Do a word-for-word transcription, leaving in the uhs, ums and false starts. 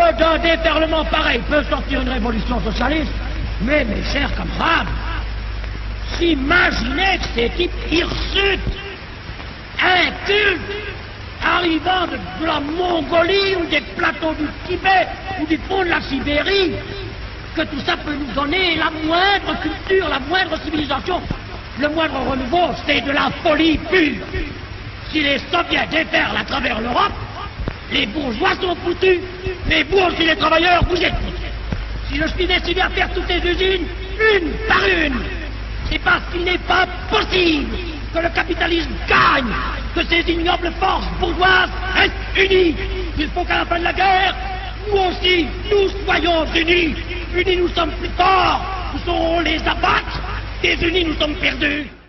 que d'un déferlement pareil peut sortir une révolution socialiste. Mais, mes chers camarades, s'imaginez que ces types hirsutes, incultes, arrivant de, de la Mongolie ou des plateaux du Tibet ou du fond de la Sibérie, que tout ça peut nous donner la moindre culture, la moindre civilisation, le moindre renouveau, c'est de la folie pure. Si les soviets déferlent à travers l'Europe, les bourgeois sont foutus, mais vous aussi les travailleurs, vous êtes foutus. Si je suis décidé à faire toutes les usines, une par une, c'est parce qu'il n'est pas possible que le capitalisme gagne, que ces ignobles forces bourgeoises restent unies. Il faut qu'à la fin de la guerre, nous aussi, nous soyons unis. Unis, nous sommes plus forts, nous saurons les abattre, désunis, nous sommes perdus.